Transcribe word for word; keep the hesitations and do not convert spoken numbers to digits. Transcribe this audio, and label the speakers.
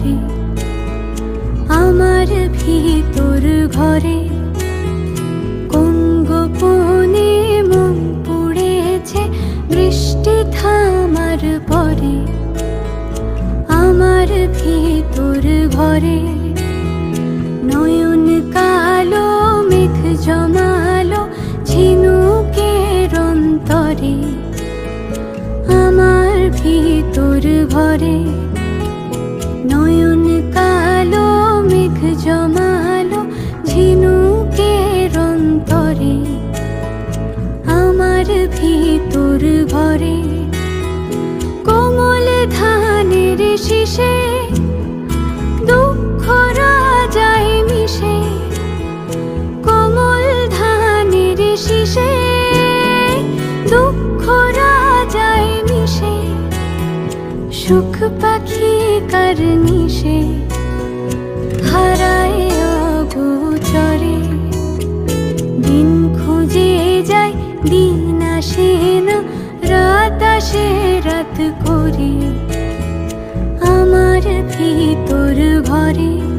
Speaker 1: ঘরে, আমার ভিতর ঘরে কোন গোপনে মন পড়েছে বৃষ্টি থামার পরে। আমার ভিতর ঘরে নয়ন কালো মেঘ জমালো ঝিনুকের অন্তরে। আমার ভিতর ঘরে নয়ন কালো মেঘ জমালো ঝিনুকের অন্তরে। আমার ভিতর ঘরে কোমল ধানের শীষে দুঃখ রাজায় মিশে। কোমল ধানের শীষে দুঃখ রাজায় মিশে। সুখ পাখি কার নিশে হারায় অগোচরে। দিন খুঁজে যায় দিন আসে না, রাত আসে রাত করে। আমার ভিতর ঘরে